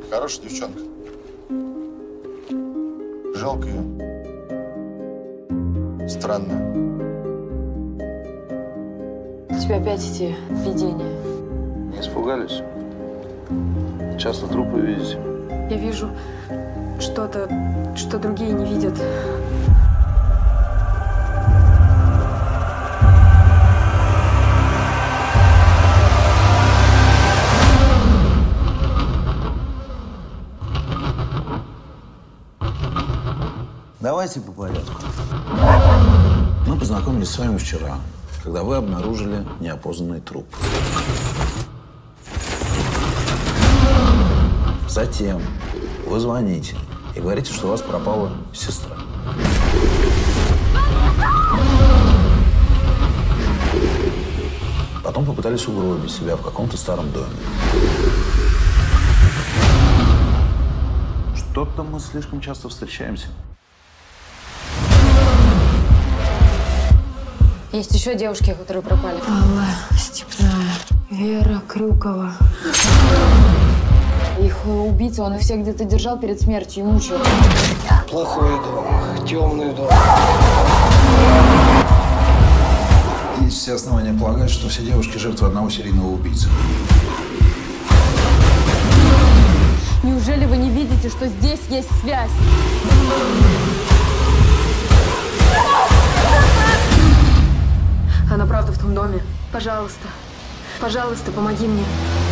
Хорошая девчонка. Жалко ее. Странно. У тебя опять эти видения. Не испугались? Часто трупы видите? Я вижу что-то, что другие не видят. Давайте по порядку. Мы познакомились с вами вчера, когда вы обнаружили неопознанный труп. Затем вы звоните и говорите, что у вас пропала сестра. Потом попытались угробить себя в каком-то старом доме. Что-то мы слишком часто встречаемся. Есть еще девушки, которые пропали. Алла Степная, Вера Крюкова. Их убийца, он их всех где-то держал перед смертью и мучил. Плохой дом, темный дом. Есть все основания полагать, что все девушки жертвы одного серийного убийцы. Неужели вы не видите, что здесь есть связь? Она правда в том доме. Пожалуйста, пожалуйста, помоги мне.